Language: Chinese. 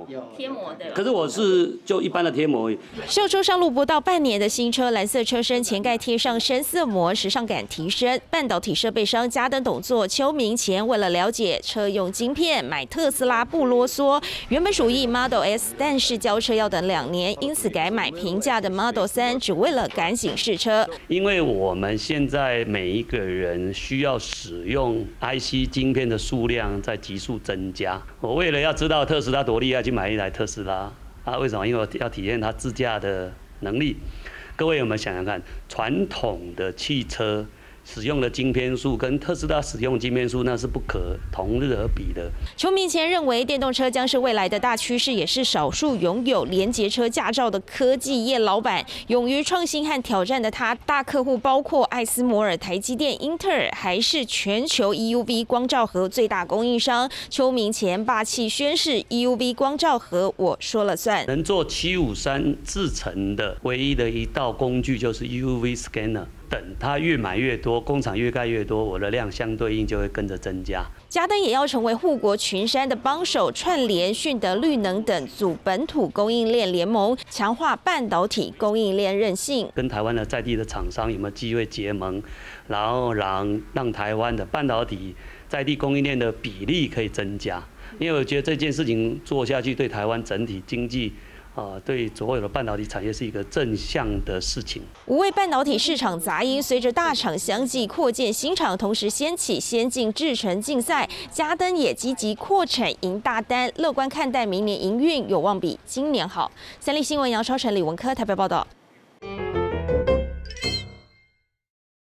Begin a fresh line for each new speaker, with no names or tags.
贴膜的，
可是我是就一般的贴膜而已。
秀出上路不到半年的新车，蓝色车身前盖贴上深色膜，时尚感提升。半导体设备商嘉登董座邱明前为了了解车用晶片，买特斯拉不啰嗦。原本属意 Model S， 但是交车要等2年，因此改买平价的 Model 3，只为了赶紧试车。
因为我们现在每一个人需要使用 IC 晶片的数量在急速增加。我为了要知道特斯拉多厉害，去买一台特斯拉啊？为什么？因为我要体验它自驾的能力。各位有没有想想看，传统的汽车使用的晶片数跟特斯拉使用晶片数那是不可同日而比的。
邱明前认为，电动车将是未来的大趋势，也是少数拥有连结车驾照的科技业老板。勇于创新和挑战的他，大客户包括艾斯摩尔、台积电、英特尔，还是全球 EUV 光罩盒最大供应商。邱明前霸气宣示 ，EUV 光罩盒我说了算。
能做753制程的唯一的一道工具就是 EUV scanner。等它越买越多，工厂越盖越多，我的量相对应就会跟着增加。
嘉登也要成为护国群山的帮手，串联迅德、绿能等组本土供应链联盟，强化半导体供应链韧性。
跟台湾的在地的厂商有没有机会结盟，然后让台湾的半导体在地供应链的比例可以增加？因为我觉得这件事情做下去，对台湾整体经济。对所有的半导体产业是一个正向的事情。
无畏半导体市场杂音，随着大厂相继扩建新厂，同时掀起先进制程竞赛，嘉登也积极扩产赢大单，乐观看待明年营运有望比今年好。三立新闻杨超成、李文科台北报道。